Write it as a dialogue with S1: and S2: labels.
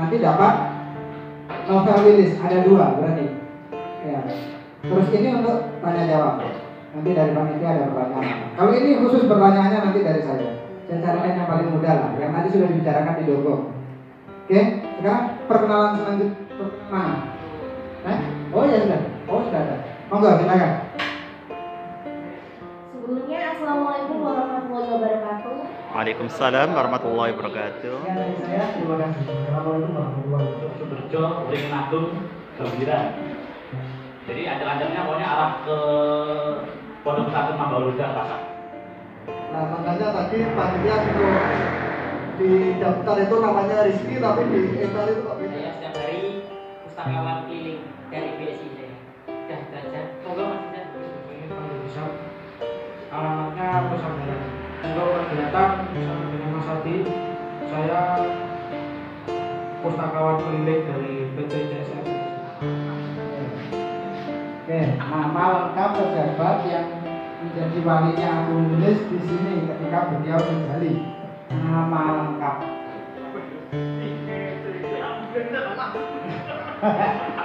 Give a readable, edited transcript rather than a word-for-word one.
S1: nanti dapat novel Willis, ada 2 berarti. Ya. Terus ini untuk tanya jawab. Nanti dari panitia ada pertanyaan. Kalau ini khusus pertanyaannya nanti dari saya. Saya carikan yang paling mudah lah, yang nanti sudah dibicarakan di Dogong. Oke, sekarang perkenalan selanjutnya mana? Oh ya sudah. Oh sudah ada. Monggo silakan.
S2: Sebelumnya Assalamualaikum warahmatullahi wabarakatuh.
S3: Waalaikumsalam warahmatullahi wabarakatuh.
S1: Ya, dari saya terima kasih. Assalamualaikum warahmatullahi wabarakatuh.
S4: Suberjo, Uring Agung, Gembira. Jadi ancam-ancamnya pokoknya arah ke Pondok Pesantren Mambaluda Pasar.
S1: Nah, makanya tadi panitia untuk di daftar itu namanya Rizky, tapi di email itu kok beda.
S5: Saya setiap hari pustakawan keliling dari BSI saya. Sudah belajar. Moga Mas
S6: Ini Pak bisa alamatnya pesantren. Untuk kegiatan bersama dengan Mas Adi, saya pustakawan keliling dari PT CSR.
S1: Oke, nama lengkap pejabat yang menjadi walinya Agung Willis di sini ketika beliau di Bali. Nama lengkap.